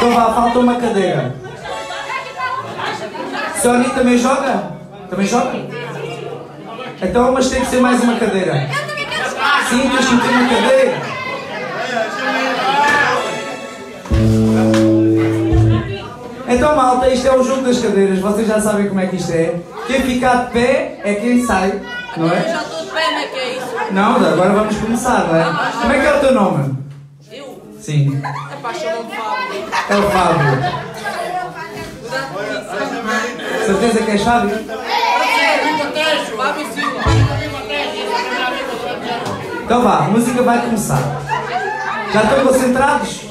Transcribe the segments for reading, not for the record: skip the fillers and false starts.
Então vá, falta uma cadeira. Sony também joga? Também joga? Então, mas tem que ser mais uma cadeira. Sim, tens que ter uma cadeira. Então, malta, isto é o jogo das cadeiras. Vocês já sabem como é que isto é. Quem ficar de pé é quem sai, não é? Eu já estou de pé, não é que é isso? Não, agora vamos começar, não é? Como é que é o teu nome? Eu? Sim. É pá, chama-me Fábio. É o Fábio. Certeza que és Fábio? Fábio Silva. Então vá, a música vai começar. Já estão concentrados?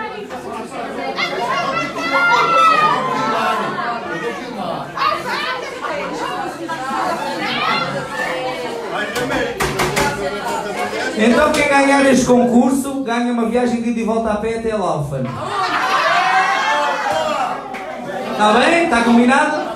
Então quem ganhar este concurso ganha uma viagem de ida e volta a pé até Laufen. Está bem? Está combinado?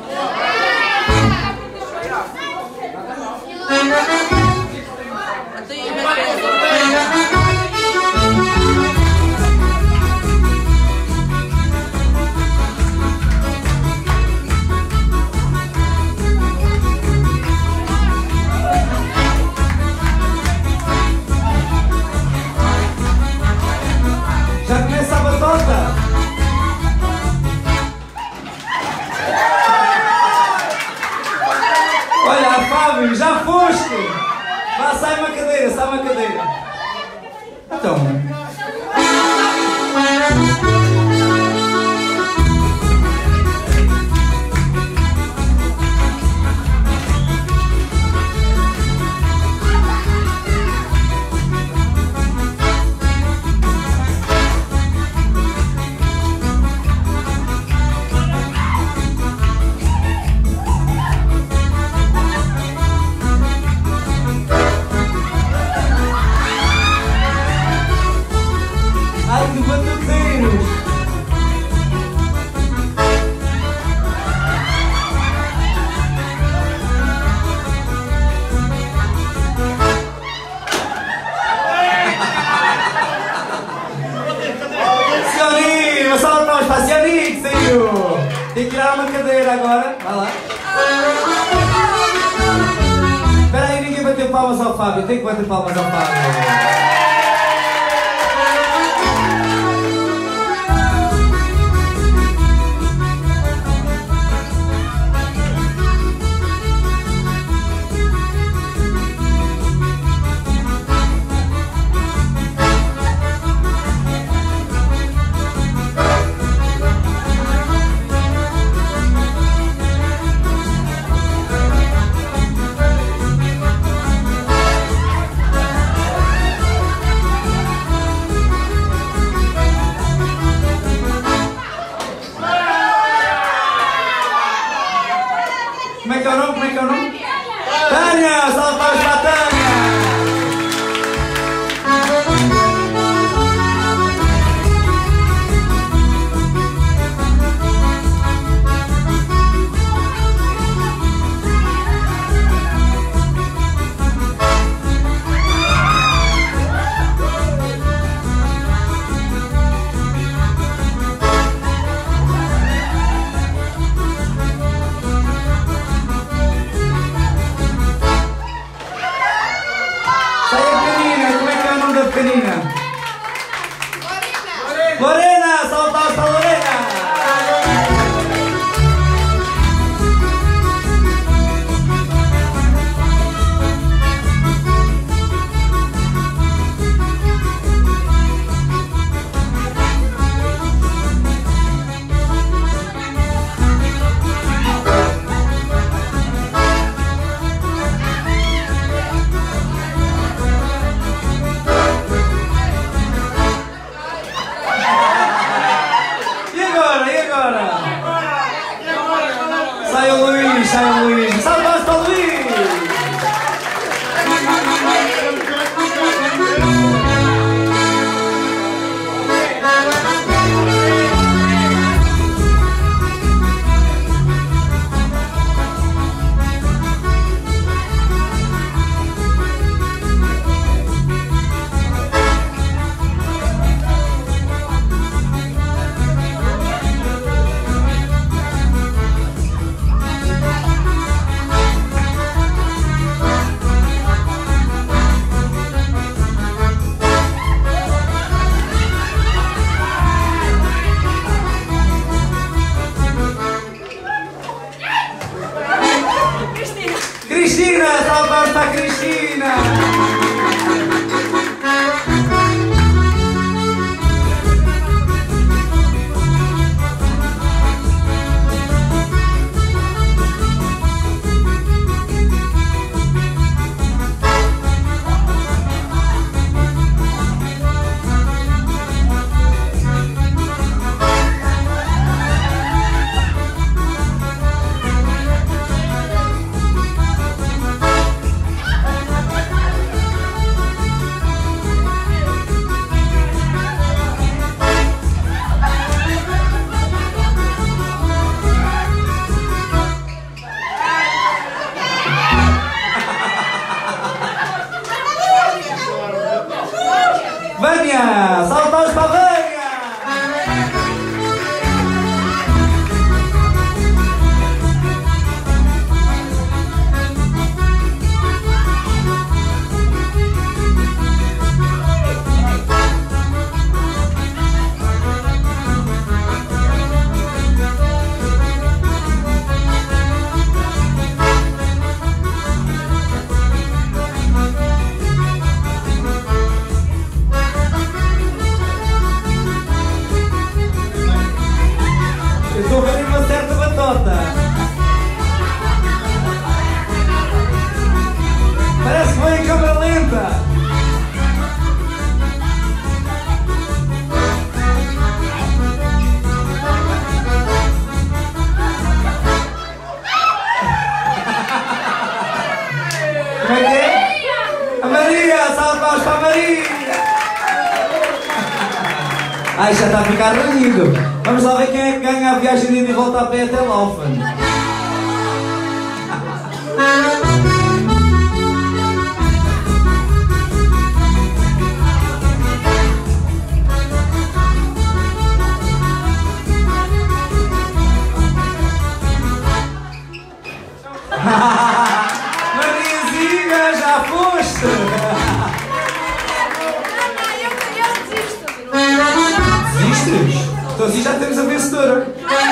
Já começa a batota? Olha, Fábio, já foste! Vá, sai uma cadeira, sai uma cadeira. Então. Ai, que batuteiros! Sioninho, uma salva de palmas para Sioninho que saiu! Tem que tirar uma cadeira agora, vai lá. Espera aí, ninguém bateu palmas ao Fábio, tem que bater palmas ao Fábio. Como é que é o nome? Como é que é o nome? Tânia! Salve palmas para a Tânia! Sai a pequenina, como é que é o nome da pequenina? Lorena! Salve palmas para a Lorena! Vânia! Salve palmas para a Vânia! Eu estou a ver uma certa batota. Parece que foi em câmera lenta. Como é que é? A Maria! Salve palmas para a Maria! Ai, já está a ficar reunido. Vamos lá ver quem é que ganha a viagem de ida e volta a pé até Laufen. Mariazinha, já foste! Desistes? Então assim já temos a vencedora.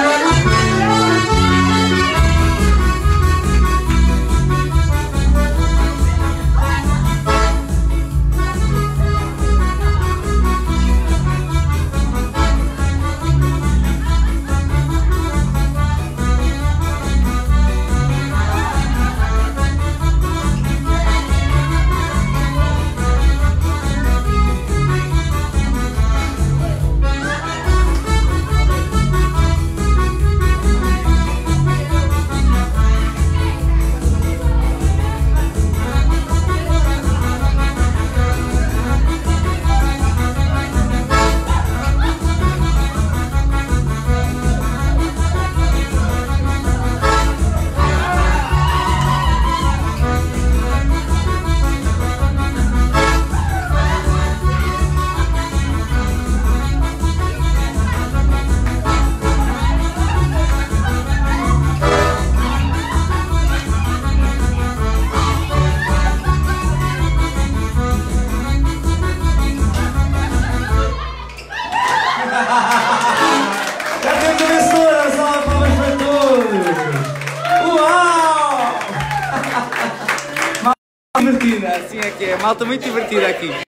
Já temos a vencedora, salve palmas para todos! Uau! Malta divertida, assim é que é, malta muito divertida aqui.